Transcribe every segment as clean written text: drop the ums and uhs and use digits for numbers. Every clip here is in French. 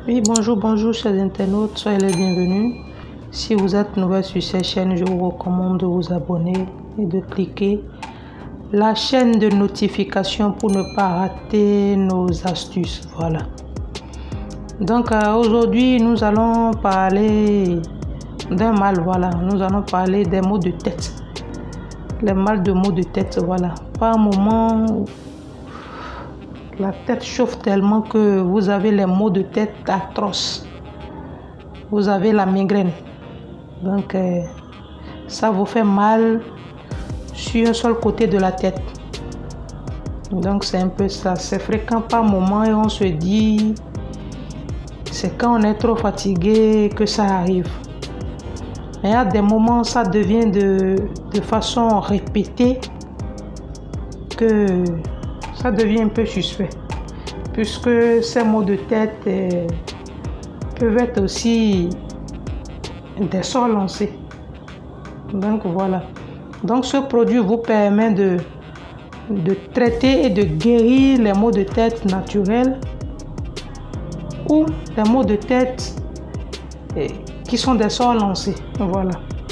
Oui, bonjour chers internautes, soyez les bienvenus. Si vous êtes nouvel sur cette chaîne, je vous recommande de vous abonner et de cliquer la chaîne de notification pour ne pas rater nos astuces. Voilà. Donc aujourd'hui, nous allons parler d'un mal. Voilà, nous allons parler des maux de tête. Les mal de maux de tête, voilà. Par un moment, la tête chauffe tellement que vous avez les maux de tête atroces. Vous avez la migraine. Donc, ça vous fait mal sur un seul côté de la tête. Donc, c'est un peu ça. C'est fréquent par moment et on se dit, c'est quand on est trop fatigué que ça arrive. Mais à des moments, ça devient de façon répétée que ça devient un peu suspect, puisque ces maux de tête peuvent être aussi des sorts lancés. Donc voilà. Donc ce produit vous permet de traiter et de guérir les maux de tête naturels ou les maux de tête qui sont des sorts lancés. Voilà.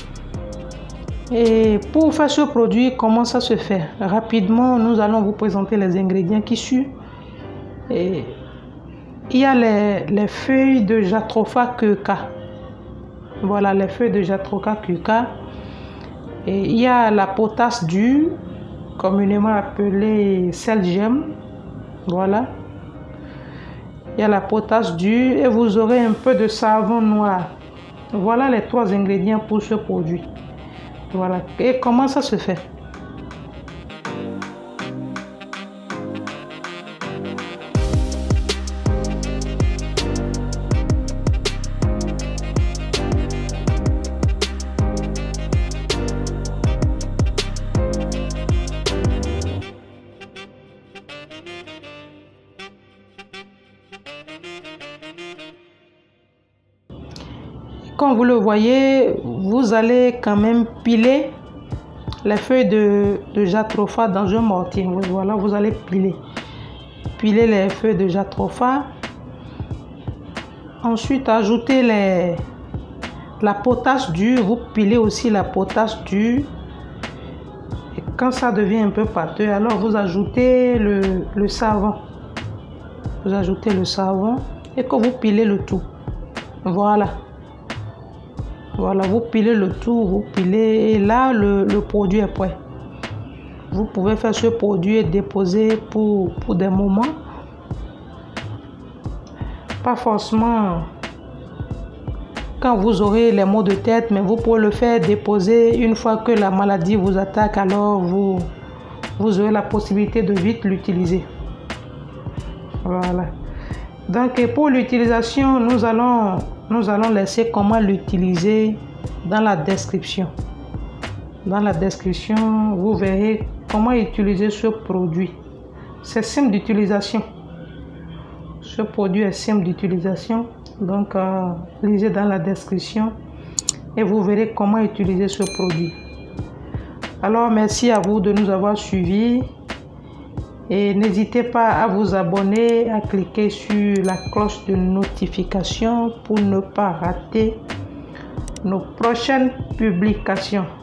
Et pour faire ce produit, comment ça se fait? Rapidement, nous allons vous présenter les ingrédients qui suivent. Il y a les feuilles de Jatropha Keuka. Voilà, les feuilles de Jatropha Keuka. Et il y a la potasse dure, communément appelée sel-gemme. Voilà. Il y a la potasse dure et vous aurez un peu de savon noir. Voilà les 3 ingrédients pour ce produit. Voilà. Et comment ça se fait? Comme vous le voyez, vous allez quand même piler les feuilles de Jatropha dans un mortier. Voilà, vous allez piler les feuilles de Jatropha. Ensuite, ajouter la potasse dure. Vous pilez aussi la potasse dure. Et quand ça devient un peu pâteux, alors vous ajoutez le savon. Vous ajoutez le savon et que vous pilez le tout. Voilà. Voilà, vous pilez le tout, vous pilez et là, le produit est prêt. Vous pouvez faire ce produit et déposer pour des moments. Pas forcément quand vous aurez les maux de tête, mais vous pouvez le faire déposer une fois que la maladie vous attaque, alors vous aurez la possibilité de vite l'utiliser. Voilà. Donc pour l'utilisation, nous allons laisser comment l'utiliser dans la description. Dans la description, vous verrez comment utiliser ce produit. C'est simple d'utilisation. Ce produit est simple d'utilisation. Donc, lisez dans la description et vous verrez comment utiliser ce produit. Alors, merci à vous de nous avoir suivis. Et n'hésitez pas à vous abonner, à cliquer sur la cloche de notification pour ne pas rater nos prochaines publications.